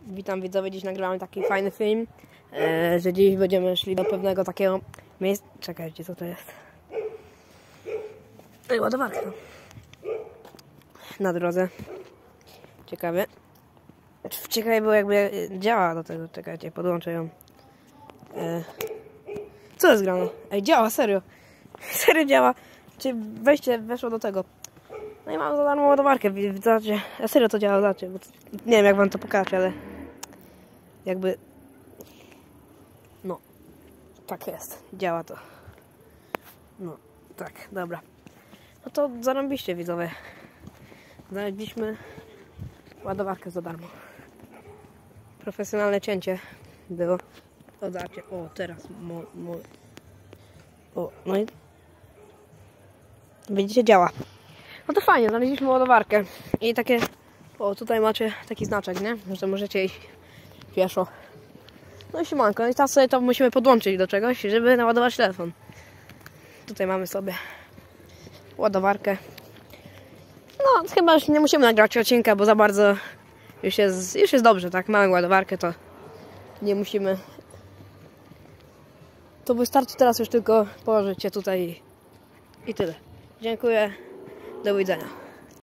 Witam widzowie, dziś nagrałem taki fajny film, że dziś będziemy szli do pewnego takiego miejsca. Czekajcie, co to jest? Ładowarka. Na drodze. Ciekawe. Ciekawe było, jakby działa do tego. Czekajcie, podłączę ją. Co jest grane? Ej, działa, serio. Serio działa. Czyli wejście weszło do tego. No i mam za darmo ładowarkę. Zobaczcie, serio to działa, zobaczcie. Bo nie wiem, jak wam to pokażę, ale jakby no tak jest, działa to. No tak, dobra. No to zarąbiście, widzowie. Znaleźliśmy ładowarkę za darmo. Profesjonalne cięcie było. O, zobaczcie, o teraz o, no i widzicie, działa. No to fajnie, znaleźliśmy ładowarkę i takie, o, tutaj macie taki znaczek, nie? Że możecie iść pieszo. No i siemanko, no i teraz sobie to musimy podłączyć do czegoś, żeby naładować telefon. Tutaj mamy sobie ładowarkę. No chyba już nie musimy nagrać odcinka, bo za bardzo już jest dobrze, tak? Mamy ładowarkę, to nie musimy. To wystarczy teraz już tylko położyć się tutaj i tyle. Dziękuję, do widzenia.